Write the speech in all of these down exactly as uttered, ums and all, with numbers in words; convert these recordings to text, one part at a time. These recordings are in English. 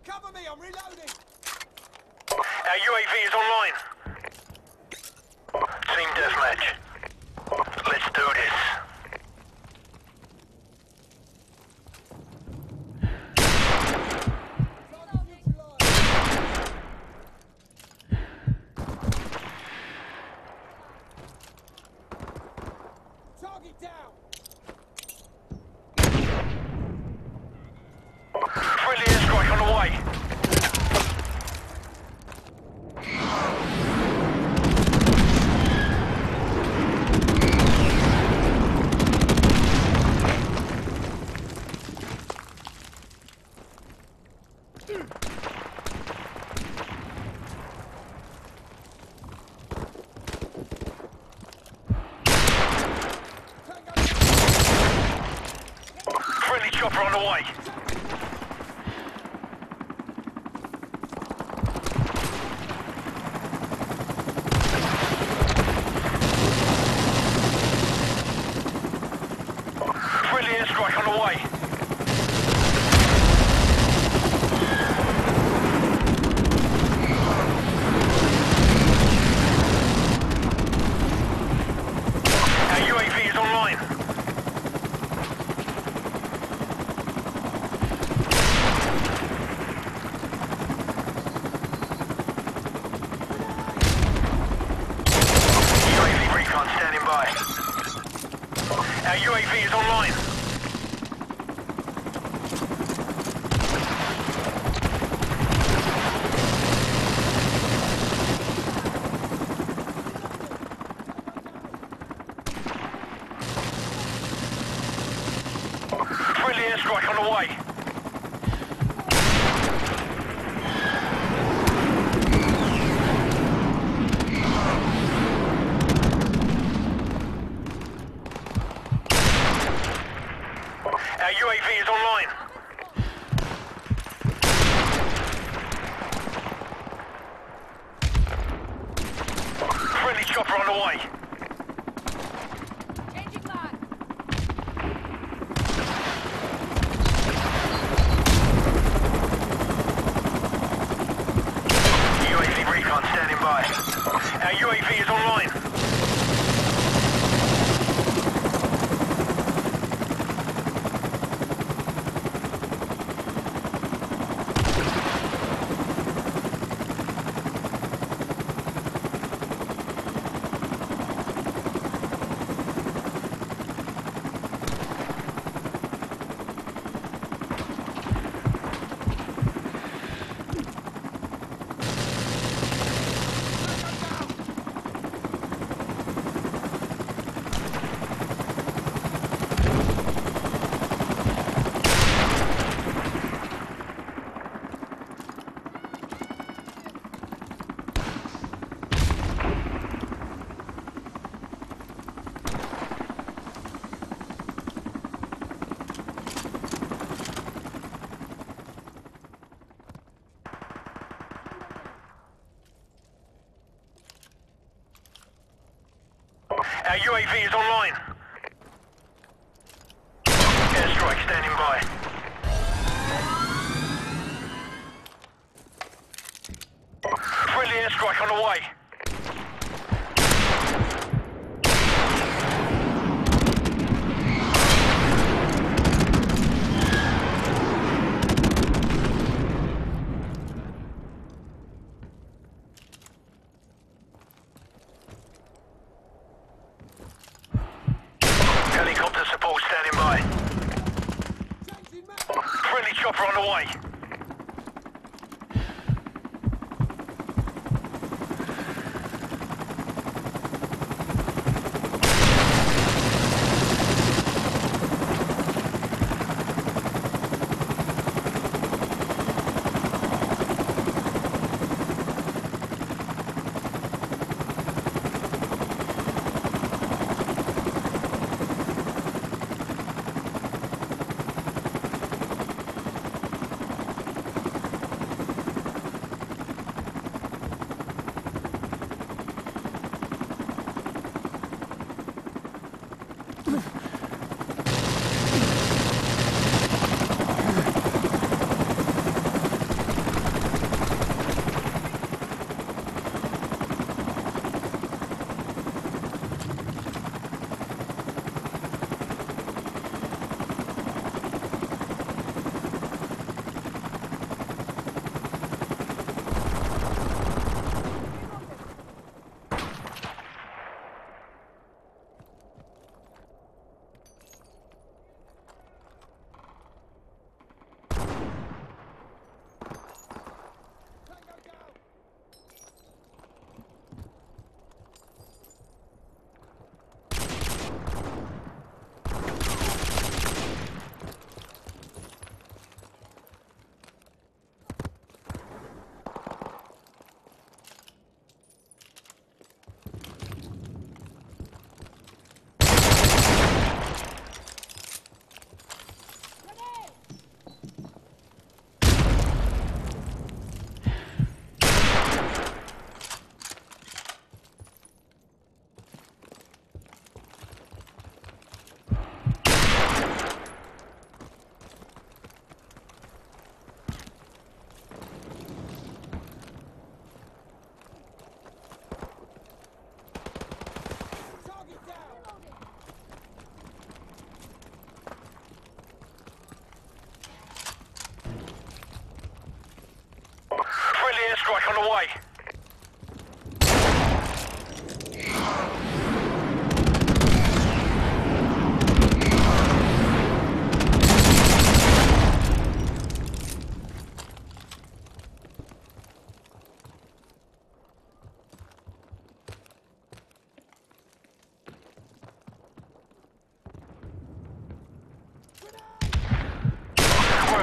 Cover me, I'm reloading! Our U A V is online. Team deathmatch. Let's do this. Target down! Friendly airstrike on the way. Friendly chopper on the way. Friendly airstrike on the way. Our U A V is online. U A V recon standing by. Our U A V is online. Friendly airstrike on the way. Our U A V is online. Friendly chopper on the way. Changing line. U A V recon standing by. Our U A V is online. Our U A V is online. Airstrike standing by. Friendly airstrike on the way. Helicopter support standing by. Friendly chopper on the way.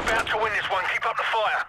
about to win this one. Keep up the fire.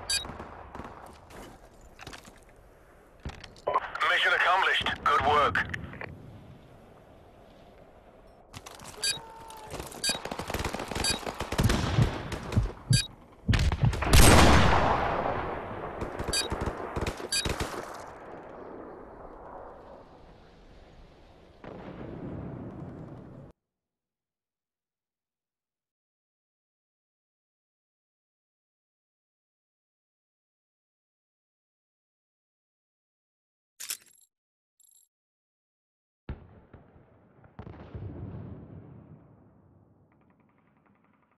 Mission accomplished. Good work.